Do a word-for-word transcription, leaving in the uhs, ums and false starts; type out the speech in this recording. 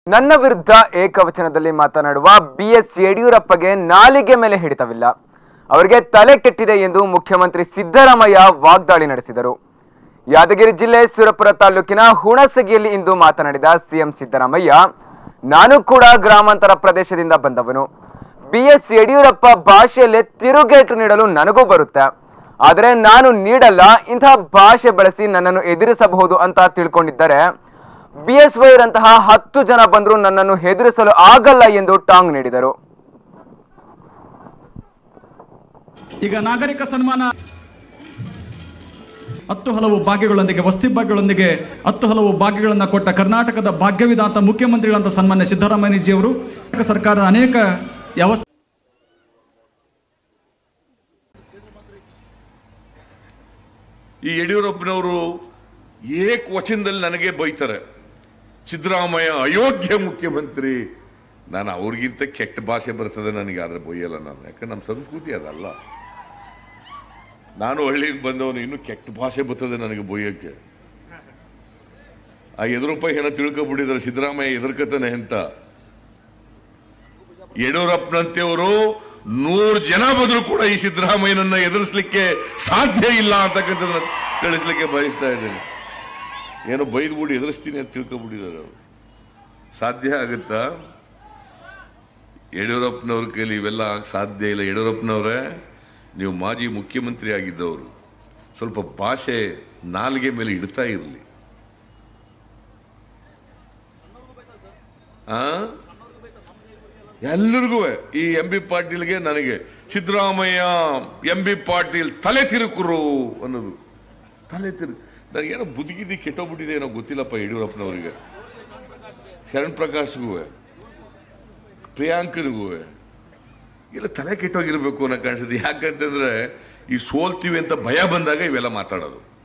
ನನ್ನ ವಿರುದ್ಧ ಏಕವಚನದಲ್ಲಿ ಮಾತನಾಡುವ ಬಿಎಸ್ ಯಡಿಯೂರಪ್ಪಗೆ ನಾಲಿಗೆ ಮೇಲೆ ಹಿಡಿತವಿಲ್ಲ. ಅವರಿಗೆ ತಲೆ ಕೆಟ್ಟಿದೆ ಎಂದು ಮುಖ್ಯಮಂತ್ರಿ ಸಿದ್ದರಾಮಯ್ಯ ವಾಗ್ದಾಳಿ ನಡೆಸಿದರು. ಯಾದಗಿರಿ ಜಿಲ್ಲೆ ಸುರಪುರ ತಾಲೂಕಿನ ಹುಣಸಗಿಯಲ್ಲಿ ಇಂದು ಮಾತನಾಡಿದ ಸಿಎಂ ಸಿದ್ದರಾಮಯ್ಯ, ನಾನು ಕೂಡ ಗ್ರಾಮಾಂತರ ಪ್ರದೇಶದಿಂದ ಬಂದವನು. ಬಿಎಸ್ ಯಡಿಯೂರಪ್ಪ ಭಾಷೆಯಲ್ಲೇ ತಿರುಗೇಟು ನೀಡಲು ನನಗೂ ಬರುತ್ತೆ, ಆದರೆ ನಾನು ನೀಡಲ್ಲ. ಇಂತಹ ಭಾಷೆ ಬಳಸಿ ನನ್ನನ್ನು ಎದುರಿಸಬಹುದು ಅಂತ ತಿಳ್ಕೊಂಡಿದ್ದರೆ ಬಿಎಸ್ವೈ ರಂತಹ ಹತ್ತು ಜನ ಬಂದರೂ ನನ್ನನ್ನು ಹೆದರಿಸಲು ಆಗಲ್ಲ ಎಂದು ಟಾಂಗ್ ನೀಡಿದರು. ಈಗ ನಾಗರಿಕ ಸನ್ಮಾನ ಹತ್ತು ಹಲವು ಭಾಗ್ಯಗಳೊಂದಿಗೆ ವಸ್ತಿ ಭಾಗ್ಯಗಳೊಂದಿಗೆ ಹತ್ತು ಹಲವು ಭಾಗ್ಯಗಳನ್ನು ಕೊಟ್ಟ ಕರ್ನಾಟಕದ ಭಾಗ್ಯವಿಧಾತ ಮುಖ್ಯಮಂತ್ರಿಗಳಂತ ಸನ್ಮಾನ್ಯ ಸಿದ್ದರಾಮಯ್ಯಜಿಯವರು ಸರ್ಕಾರದ ಅನೇಕ ವ್ಯವಸ್ಥೆ ಈ ಯಡಿಯೂರಪ್ಪನವರು ಏಕವಚನದಲ್ಲಿ ನನಗೆ ಬೈತಾರೆ, ಸಿದ್ದರಾಮಯ್ಯ ಅಯೋಗ್ಯ ಮುಖ್ಯಮಂತ್ರಿ. ನಾನು ಅವ್ರಿಗಿಂತ ಕೆಟ್ಟ ಭಾಷೆ ಬರ್ತದೆ ನನಗೆ, ಆದ್ರೆ ಬೈಯಲ್ಲ ನಾನು, ಯಾಕಂದ್ರೆ ನಮ್ಮ ಸಂಸ್ಕೃತಿ ಅದಲ್ಲ. ನಾನು ಹಳ್ಳಿಗೆ ಬಂದವನು, ಇನ್ನು ಕೆಟ್ಟ ಭಾಷೆ ಬರ್ತದೆ ನನಗೆ ಬೈಯಕ್ಕೆ. ಆ ಯಡಿಯೂರಪ್ಪ ಏನೋ ತಿಳ್ಕೊಬಿಟ್ಟಿದ್ದಾರೆ ಸಿದ್ದರಾಮಯ್ಯ ಎದುರ್ಕತಾನೆ ಅಂತ. ಯಡಿಯೂರಪ್ಪನಂತೆಯವರು ನೂರು ಜನ ಬಂದರೂ ಕೂಡ ಈ ಸಿದ್ದರಾಮಯ್ಯನನ್ನ ಎದುರಿಸಲಿಕ್ಕೆ ಸಾಧ್ಯ ಇಲ್ಲ ಅಂತಕ್ಕಂಥದ್ದನ್ನ ತಿಳಿಸ್ಲಿಕ್ಕೆ ಬಯಸ್ತಾ ಇದ್ದೇನೆ. ಏನೋ ಬೈದ್ಬಿಡಿ ಎದುರಿಸ್ತೀನಿ ಅಂತ ತಿಳ್ಕೊಬಿಟ್ಟಿದ್ದಾರೆ ಅವರು. ಸಾಧ್ಯ ಆಗುತ್ತಾ? ಯಡಿಯೂರಪ್ಪನವ್ರ ಕೈಲಿ ಇವೆಲ್ಲ ಸಾಧ್ಯ ಇಲ್ಲ. ಯಡಿಯೂರಪ್ಪನವರೇ, ನೀವು ಮಾಜಿ ಮುಖ್ಯಮಂತ್ರಿ ಆಗಿದ್ದವರು, ಸ್ವಲ್ಪ ಭಾಷೆ ನಾಲ್ಗೆ ಮೇಲೆ ಇಡ್ತಾ ಇರಲಿ. ಆ ಎಲ್ಲರಿಗೂ ಈ ಎಂ ಬಿ ಪಾಟೀಲ್ಗೆ ನನಗೆ ಸಿದ್ದರಾಮಯ್ಯ ಎಂ ಬಿ ಪಾಟೀಲ್ ತಲೆ ತಿರುಕರು ಅನ್ನೋದು. ತಲೆ ತಿರು ನನಗೇನೋ ಬುದ್ಧಿಗಿದ್ದಿ ಕೆಟ್ಟೋಗ್ಬಿಟ್ಟಿದೆ ಏನೋ ಗೊತ್ತಿಲ್ಲಪ್ಪ ಯಡಿಯೂರಪ್ಪನವರಿಗೆ. ಶರಣ್ ಪ್ರಕಾಶ್ಗೂ ಪ್ರಿಯಾಂಕನಿಗೂ ಇಲ್ಲ ತಲೆ ಕೆಟ್ಟೋಗಿರ್ಬೇಕು ಅನ್ನೋ ಕಾಣಿಸ್ತದೆ. ಯಾಕಂತಂದ್ರೆ ಈ ಸೋಲ್ತೀವಿ ಅಂತ ಭಯ ಬಂದಾಗ ಇವೆಲ್ಲ ಮಾತಾಡೋದು.